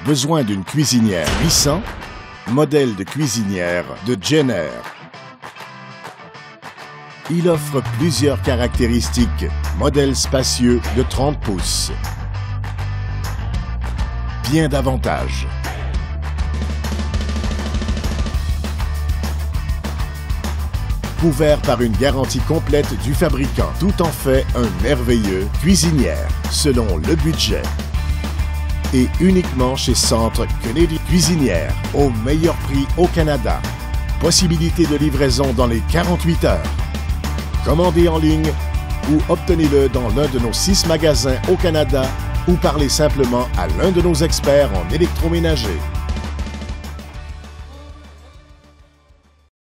Besoin d'une cuisinière Rissan? Modèle de cuisinière de Jenner. Il offre plusieurs caractéristiques. Modèle spacieux de 30 pouces. Bien davantage. Couvert par une garantie complète du fabricant. Tout en fait un merveilleux cuisinière, selon le budget. Et uniquement chez Centre Kennedy Cuisinière, au meilleur prix au Canada. Possibilité de livraison dans les 48 heures. Commandez en ligne ou obtenez-le dans l'un de nos 6 magasins au Canada ou parlez simplement à l'un de nos experts en électroménager.